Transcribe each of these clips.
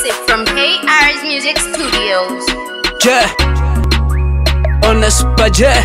exclusive from KR's Music Studios. Yeah, Honest Budget,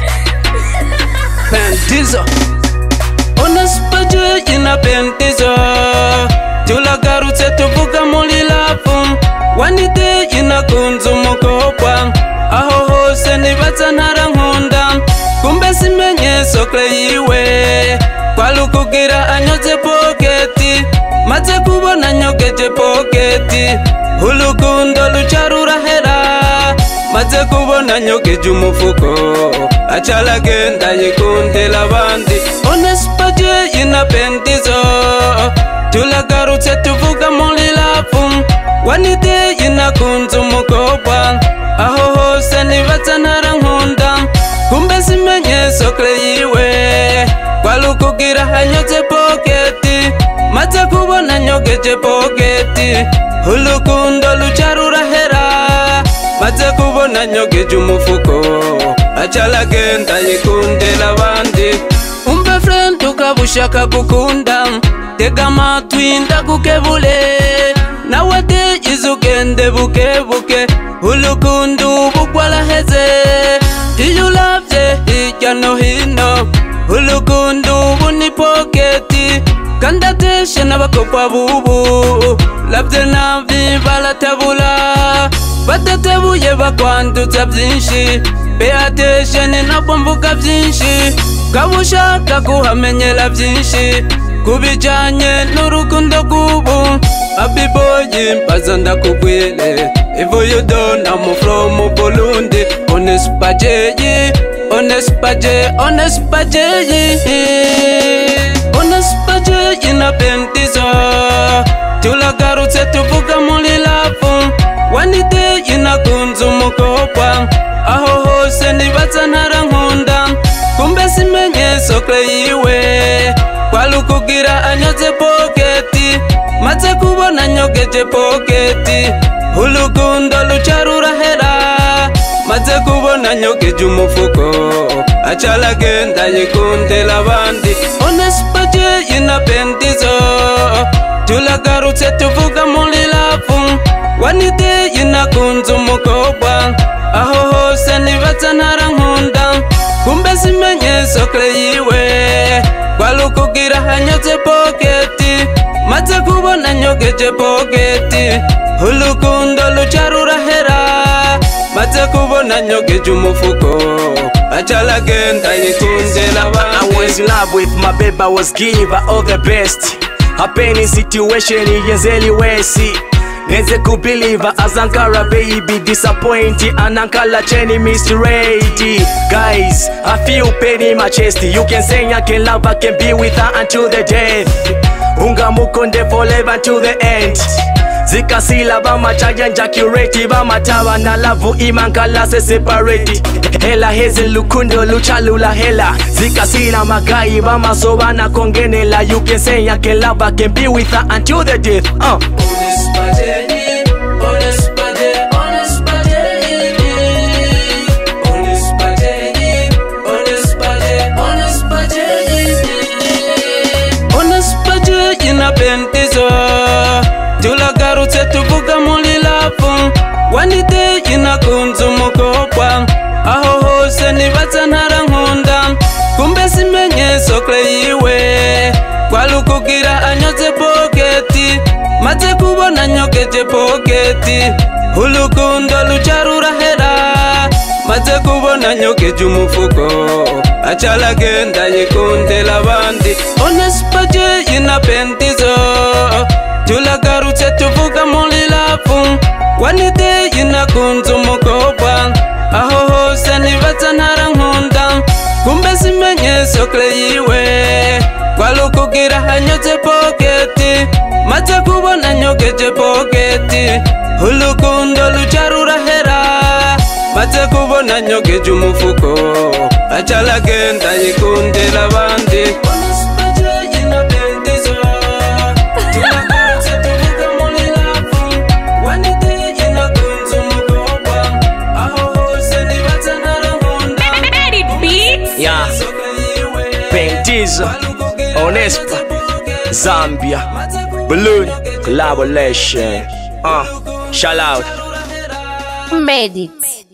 Pendizo. Honest Budget ina Pendizo. Tulagarutse tuvuga muri lafu. Wanite ina kunzu mukopwa. Aho hose nibaza ntarankunda. Kumbe simenye sokle yiwe. Kwalukugira anyoze poketi. Maze kubona nyogeje poketi. Ulukundo lucharura hera. Maze kubona nyogeje umufuko. Achala genda yikundela bandi. Honest Budget ina Pendizo. Tulagarutse tuvuga muri lafu. Wanite ina kunzu mukopwa. Aho hose nibaza ntarankunda. Kumbe simenye sokle yiwe. Kwalukugira hanyoze poketi. Maze kubona nyogeje poketi. Ulukundo lucharura hera. Maze kubona nyogeje umufuko. Achala genda yikundela bandi. Umbe friend ukabushaka gukunda. Tega amatwi ndagukebule. Nawe tegize ugende bukebuke. Ulukundo ubu rwaraheze. Iyo uravye hirya no hino. Ulukundo ubu ni poketi. Kandi ateshe n'abakobwa bubu. Ravye nabi baratabula. Batatebuye bakwanduza byinshi. Be attention ntabwo mvuga byinshi. Kaba ushaka kuhamenyera byinshi. Kubijanye n'urukundo rw'ubu. Happy boy mbaza ndakubwire. If you don't I'm from Burundi. Honest Budget, Honest Budget, Honest Budget. Honest Budget ina Pendizo. Tulagarutse tuvuga muri lafu. Wanite ina kunzu mukopwa. Aho hose nibaza ntarankunda. Kumbe simenye sokle yiwe. Kwalukugira anyoze poketi. Maze kubona nyogeje poketi. Ulukundo lucharura hera. Maze kubona nyogeje umufuko. Achala genda yikundela bandi. Honest Budget ina Pendizo. Tulagarutse tuvuga muri lafu. Wanite ina kunzu mukopwa. Aho hose nibaza ntarankunda. Kumbe simenye sokle yiwe. Kwalukugira hanyoze poketi. Maze kubona nyogeje poketi. Ulukundo lucharura hera. Maze kubona nyogeje umufuko. Achala genda yikundela bandi. I was in love with my baby, I was give her all the best. A penny situation yenzeli wesi. Neze kubelieve as Ankara baby disappointed and Ankara cheni misready. Guys, I feel pain in my chest. You can say I can love, I can be with her until the death. Unga mukonde forever until the end. Zikasila bama chayanja curate bama tawa na lavu imankala se separate. Hela heze lukundo luchalula hela. Zikasila magai bama sobana kongenela. You can say I can love, I can be with her until the death. Honest Budget, Honest Budget, Honest Budget. Honest Budget, Honest Budget, Honest Budget. Honest Budget ina Pendizo. Tulagarutse tuvuga muri lafu. Wanite ina kunzu mukopwa. Aho hose nibaza ntarankunda. Kumbe simenye sokle yiwe. Kwalukugira anyoze poketi. Maze kubona nyogeje poketi. Ulukundo lucharura hera. Maze kubona nyogeje umufuko. Achala genda yikundela bandi. Honest Budget ina Pendizo. Tulagarutse tuvuga muri lafu. Wanite ina kunzu mukopwa. Aho hose nibaza ntarankunda. Kumbe simenye sokle yiwe. Kwalukugira hanyoze poketi. Maze kubona nyogeje poketi. Ulukundo lucharura hera. Maze kubona nyogeje umufuko. Achala genda yikundela bandi. Honest Budget ina Pendizo. Tulagarutse tuvuga muri lafu. Wanite ina kunzu mukopwa. Aho hose nibaza ntarankunda. Yeah, Pendizo, Honest, Zambia, Balloon, collaboration. Shout out. Made it.